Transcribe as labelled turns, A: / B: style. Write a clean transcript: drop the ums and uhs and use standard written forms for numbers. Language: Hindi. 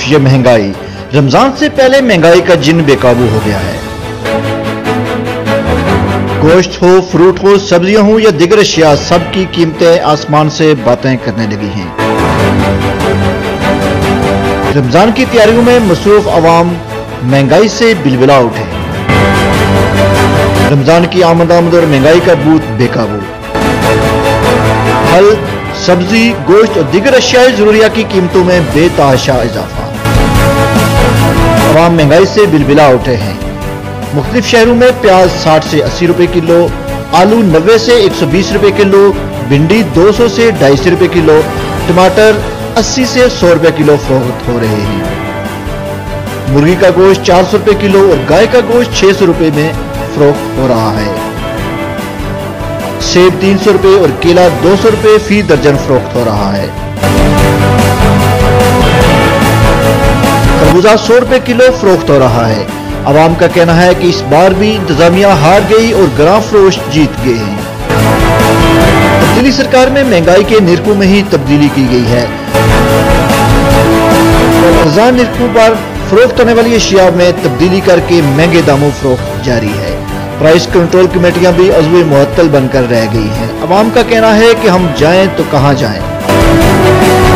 A: ये महंगाई। रमजान से पहले महंगाई का जिन बेकाबू हो गया है। गोश्त हो, फ्रूट हो, सब्जियां हो या दिगर अशिया, सबकी कीमतें आसमान से बातें करने लगी हैं। रमजान की तैयारियों में मसरूफ अवाम महंगाई से बिलबिला उठे। रमजान की आमद और महंगाई का बूत बेकाबू। फल, सब्जी, गोश्त और दिगर अशियाए जरूरिया की कीमतों में बेतहाशा इजाफा। अवाम महंगाई से बिलबिला उठे हैं। मुख्तलिफ शहरों में प्याज 60 से 80 रुपए किलो, आलू 90 से 120 रुपए किलो, भिंडी 200 से 250 रुपए किलो, टमाटर 80 से 100 रुपए किलो फरोख्त हो रहे हैं। मुर्गी का गोश्त 400 रुपए किलो और गाय का गोश्त 600 रुपए में फरोख्त हो रहा है। सेब 300 रुपए और केला 200 रुपए फी दर्जन फरोख्त हो रहा है। खरबूजा 100 रुपए किलो फरोख्त हो रहा है। अवाम का कहना है कि इस बार भी इंतजामिया हार गई और ग्रां फरोश जीत गए हैं। दिल्ली सरकार में महंगाई के निरखों में ही तब्दीली की गई है। खजान निरखों पर फरोख्त होने वाली अशिया में तब्दीली करके महंगे दामों फरोख्त जारी है। प्राइस कंट्रोल कमेटियां भी अज़्वे मुअत्तल बनकर रह गई हैं। अवाम का कहना है कि हम जाएं तो कहां जाएं।